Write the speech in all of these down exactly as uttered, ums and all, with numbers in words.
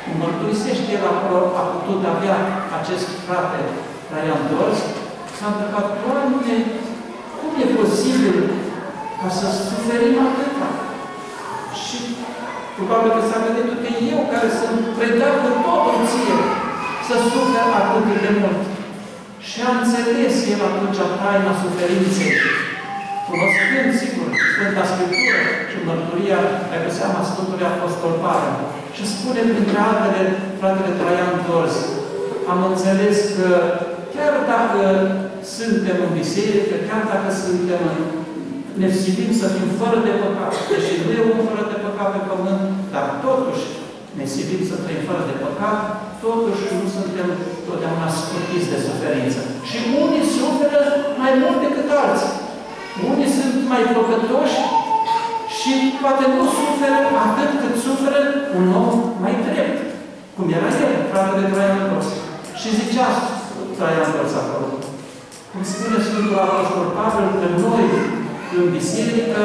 mărturisește el acolo, a putut avea acest frate Traian Dorz, s-a întrebat, Doamne, cum e posibil ca să suferim atâta? Și probabil că s-a gândit că eu, care sunt predat cu totul ție, să sufer atât de mult. Și a înțeles el atunci taina suferinței, cunoscând, sigur, Sfânta Scriptură și mărturia pe seama Sfântului Apostol Pavel. Și spune, printre altele, fratele Traian Dorz, am înțeles că chiar dacă suntem în biserică, chiar dacă suntem în, ne silim să fim fără de păcat, deși nu e un fără de păcat pe pământ, dar totuși ne silim să trăim fără de păcat, totuși nu suntem totdeauna scutiți de suferință. Și unii suferă mai mult decât alții. Unii sunt mai păcătoși și poate nu suferă atât cât suferă un om mai drept. Cum era el, fratele Traian Dorz. Și zicea Traian Dorz acolo. Cum spune Sfântul Apostol Pavel, că noi, în biserică,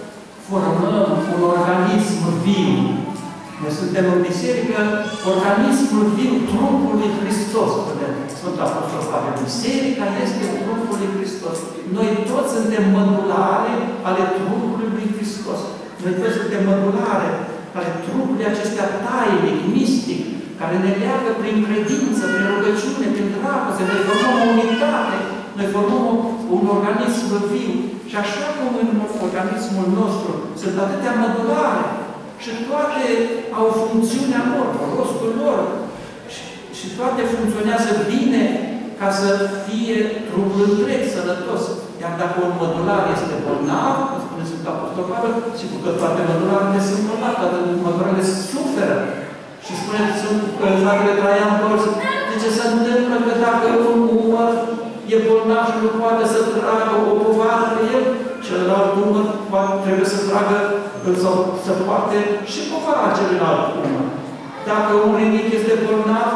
formăm un organism viu. Noi suntem în biserică, organismul viu, trupul lui Hristos. Sfântul Apostol Pavel, biserica este trupul lui Hristos. Noi toți suntem mădulare ale trupului lui Hristos. Noi toți suntem mădulare ale trupului acestea tainic, mistic, care ne leagă prin credință, prin rugăciune, prin dragoste. Noi formăm o unitate, noi formăm un organism viu. Și așa cum în organismul nostru sunt atâtea mădulare și toate au funcțiunea lor, rostul lor, și, și toate funcționează bine ca să fie trupul întreg, sănătos. Iar dacă un mădular este bolnav, spune Sfântul Apostol Pavel, și că toate mădularele sunt bolnave, toate mădularele suferă. Și spune fratele Traian Dorz, de ce se întâmplă că dacă un umăr e bolnav și nu poate să tragă o povară pe el, celălalt umăr trebuie să tragă sau să poarte și povara celuilalt umăr. Dacă un rinic este bolnav,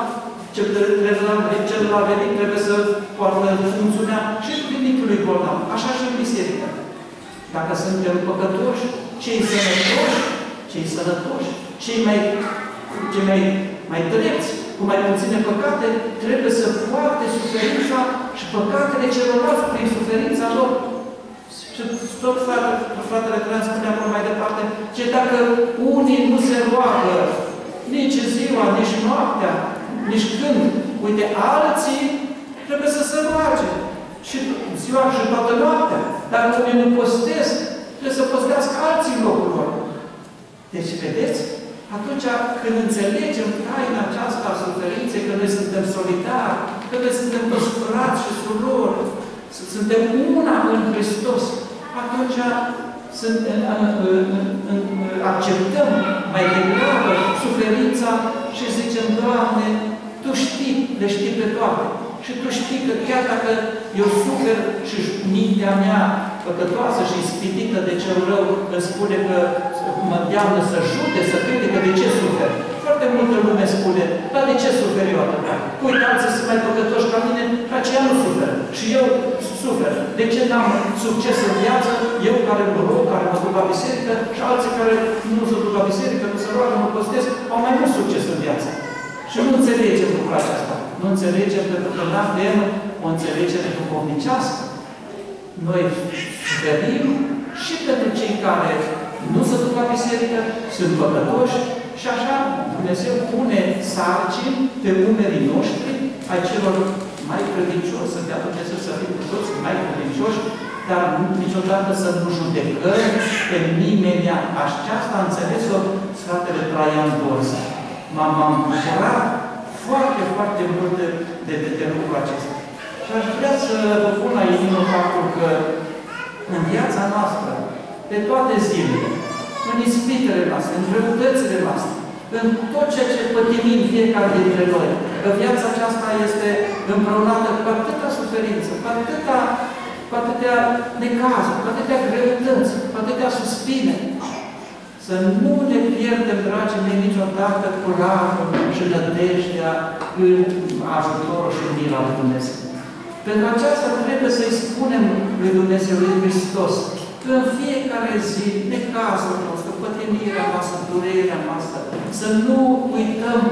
celălalt rinic trebuie să poartă funcțiunea și rinicului bolnav. Așa și în biserică. Dacă suntem păcătoși, cei sănătoși, cei sănătoși, cei mai, cei mai, mai drepți, cu mai puține păcate, trebuie să poarte suferința și păcatele celorlalți prin suferința lor. Și tot fratele, fratele Traian spune acolo mai departe, ce dacă unii nu se roagă nici ziua, nici noaptea, nici când, uite, alții trebuie să se roage. Și ziua și toată noaptea. Dacă unii nu postesc, trebuie să postească alții în locul lor. Deci, vedeți? Atunci când înțelegem taina aceasta a suferinței, că noi suntem solidari, că noi suntem toți frați și surori, suntem una în Hristos, atunci sunt, în, în, în, în, acceptăm mai degrabă suferința și zicem, Doamne, Tu știi, le știi pe toate. Și Tu știi că chiar dacă eu sufer și mintea mea păcătoasă și ispitită de cel rău îmi spune că mă îndeamnă să jute, să crede că de ce sufer. Foarte multă lume spune, dar de ce sufer eu atâta? Uite, alții sunt mai păcătoși ca mine, ca aceea nu suferă. Și eu sufer. De ce n-am succes în viață? Eu care mă rog, care mă duc la biserică și alții care nu se duc la biserică, nu se roagă, nu postesc, au mai mult succes în viață. Și nu înțelegem lucrul acesta. Nu înțelegem pentru că nu avem o înțelegere duhovnicească. Noi suferim și pentru cei care nu se duc la biserică, sunt păcătoși și așa Dumnezeu pune sarcini pe umerii noștri, ai celor mai credincioși, să dea Dumnezeu să fim cu toți mai credincioși, dar niciodată să nu judecăm pe nimeni. Aceasta a înțeles-o fratele Traian Dorz. M-am bucurat foarte, foarte mult de, de, de, de lucrul acesta. Și aș vrea să vă pun la inimă faptul că în viața noastră, pe toate zilele, în ispitele noastre, în greutățile noastre, în tot ceea ce pătimim fiecare dintre noi, că viața aceasta este împreunată cu atâta suferință, cu atâta, cu atâtea necazuri, cu atâtea greutăți, cu atâtea suspine. Să nu ne pierdem, dragii mei, niciodată curajul și nădejdea în ajutorul și mila lui Dumnezeu. Pentru aceasta trebuie să-i spunem lui Dumnezeu, lui Hristos, că în fiecare zi, necazul nostru, pătimirea noastră, durerea noastră, să nu uităm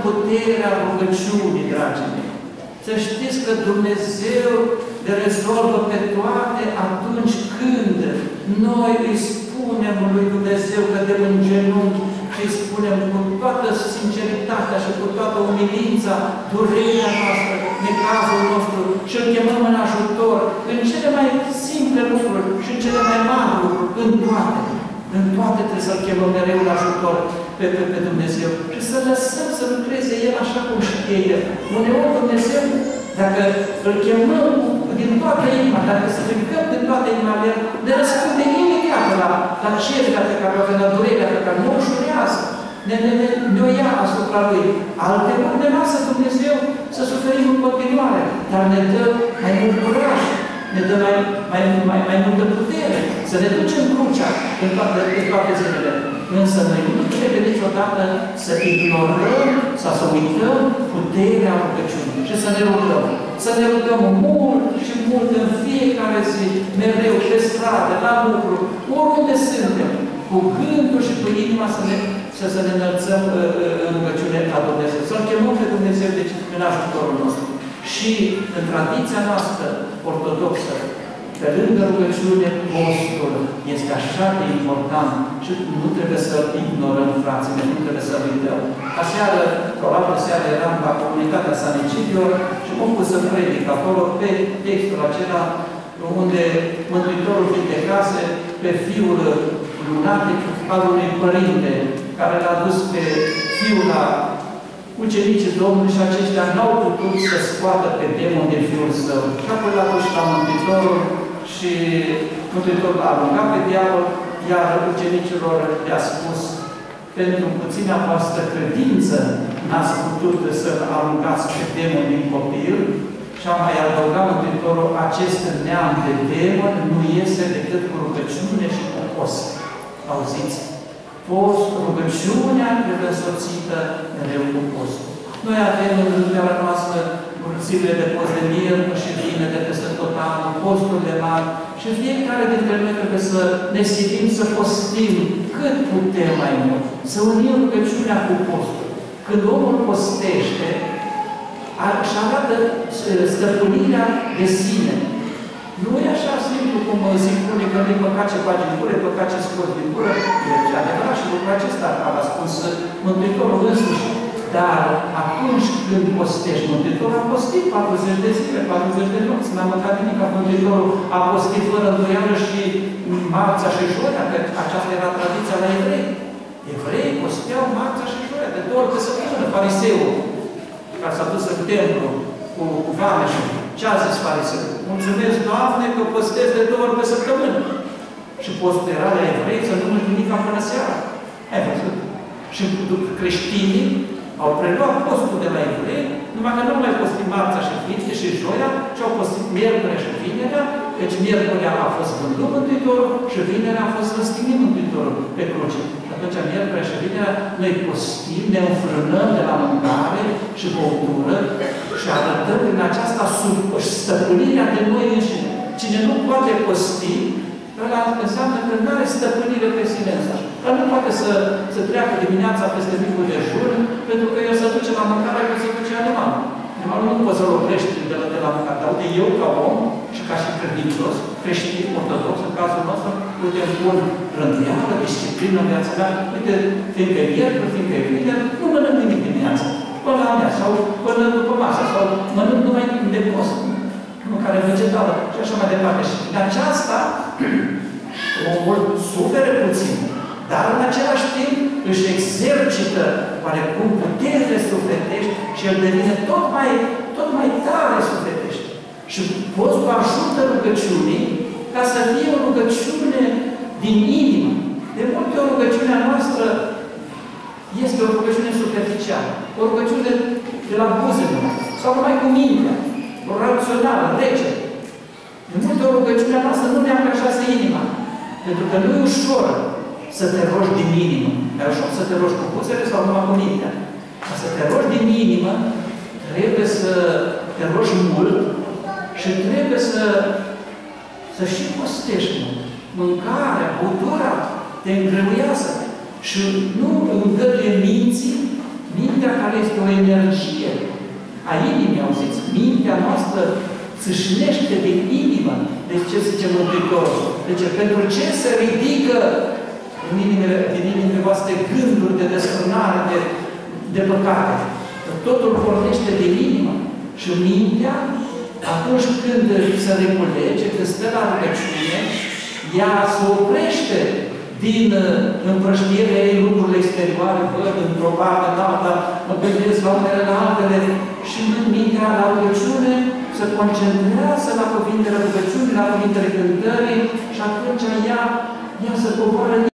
puterea rugăciunii, dragii mei. Să știți că Dumnezeu le rezolvă pe toate atunci când noi îi spunem lui Dumnezeu că de în genunchi și îi spunem cu toată sinceritatea și cu toată umilința, durerea noastră, necazul nostru și îl chemăm în ajutor, în cele mai simple lucruri și în cele mai mari lucruri, în toate. În toate trebuie să-L chemăm mereu în ajutor pe, pe, pe Dumnezeu și să lăsăm să lucreze El așa cum știe El. Uneori Dumnezeu, dacă îl chemăm din toată inima, dacă să ridicăm din toată inima de El, ne răspunde imediat la, la cererea pe care o avem, la durerea pe care nu o ușurează, ne, ne, ne, ne o ia asupra Lui. Alte ori ne lasă Dumnezeu să suferim în continuare, dar ne dă mai mult curaj, ne dă mai, mai, mai, mai multă putere, să ne ducem crucea în toate, în toate zilele. Însă noi nu trebuie niciodată să ignorăm sau să uităm puterea rugăciunii și să ne rugăm. Să ne rugăm mult și mult în fiecare zi, mereu, pe stradă, la lucru, oriunde suntem, cu gândul și cu inima să ne, să, să ne înălțăm uh, în rugăciune la Dumnezeu. Să-L chemăm pe Dumnezeu deci, în ajutorul nostru. Și în tradiția noastră ortodoxă, pe lângă rugăciune, postul este așa de important și nu trebuie să ignorăm, frații mei, nu trebuie să uităm. Aseară, o altă seară, eram la comunitatea San Egidio și m-am pus să predic acolo pe textul acela unde Mântuitorul vindecase pe fiul lunatic al unui părinte care l-a dus pe fiul la ucenicii Domnului și aceștia n-au putut să scoată pe demon din fiul său. Și apoi l-a dus la Mântuitorul și Mântuitorul a aruncat pe diavol, iar ucenicilor le-a spus: pentru puțina voastră credință n-ați putut să aruncați pe demon din copil. Și a mai adăugat Mântuitorul: acest neam de demon nu iese decât cu rugăciune și cu post. Auziți? Post, rugăciunea trebuie însoțită mereu cu postul. Noi avem în lumea noastră zilele de post de miercuri și vine de peste tot anul, postul de mari și fiecare dintre noi trebuie să ne silim să postim cât putem mai mult. Să unim rugăciunea cu postul. Când omul postește, își arată stăpânirea de sine. Nu e așa simplu cum zic unii că nu-i păcat ce faci în gură, e păcat ce scoți din gură. E adevărat și lucrul acesta a spus Mântuitorul însuși. Dar atunci când postești, Mântuitorul a postit patruzeci de zile, patruzeci de nopți, n-a mâncat nimic. Mântuitorul a postit fără îndoială și marțea și joia, că aceasta era tradiția la evrei. Evrei posteau marțea și joia, de două ori pe săptămână. Fariseul, care s-a dus în templu cu, cu vameșul, ce a zis Fariseul? Mulțumesc, Doamne, că postez de două ori pe săptămână. Și postul era la evrei să nu mânci nimic până seara. Ai văzut? Și creștinii au preluat postul de la evrei, numai că nu mai postit marțea și vineri și joia, ci au postit miercurea și vinerea, deci miercurea a fost vândut Mântuitorul și vinerea a fost răstignit Mântuitorul pe cruce. Și atunci miercurea și vinerea noi postim, ne înfrânăm de la mâncare și băutură și arătăm prin aceasta sub stăpânirea de noi înșine. Cine nu poate posti, ăla înseamnă că nu are stăpânire pe sine însuși. Dar nu poate să, să treacă dimineața peste micul dejun, pentru că el se duce la mâncare, că se duce animal. Animalul nu poți să-l oprești de la, de la mâncare. Dar uite, eu ca om și ca și credincios, creștin, ortodox, în cazul nostru, uite, îmi pun rânduială, disciplină în viața mea, uite, fiindcă e miercuri, fiindcă e vineri, nu mănânc nimic dimineața. Până la mea, sau până după masă, sau mănânc numai de post. Mâncare vegetală și așa mai departe. Și în aceasta, omul suferă puțin, dar în același timp își exercită oarecum puterile sufletești și el devine tot mai, tot mai tare sufletești. Și postul ajută rugăciunii ca să fie o rugăciune din inimă. De multe ori rugăciunea noastră este o rugăciune superficială, o rugăciune de la buzele sau numai cu mintea, o rațională, rece. De multe ori rugăciunea noastră nu ne angajează inima, pentru că nu e ușor să te rogi din inimă. E ușor să te rogi cu buzele sau numai cu mintea. Ca să te rogi din inimă, trebuie să te rogi mult și trebuie să, să și postești mult. Mâncarea, băutura te îngreuiasă și nu îngăduie minții Mintea care este o energie a inimii, auziți? Mintea noastră țâșnește din inimă. Deci ce zice Mântuitorul? Deci pentru ce se ridică în inimile, din inimile voastre gânduri de desfrânare, de, de păcate? Că totul pornește din inimă. Și mintea, atunci când se reculege, când stă la rugăciune, ea se oprește din împrăștierea ei lucrurile exterioare, văd într-o parte, în alta, mă gândesc la unele, la altele, și mintea la rugăciune se concentrează la cuvintele rugăciunii, la cuvintele cântării, și atunci ea, ea se coboară în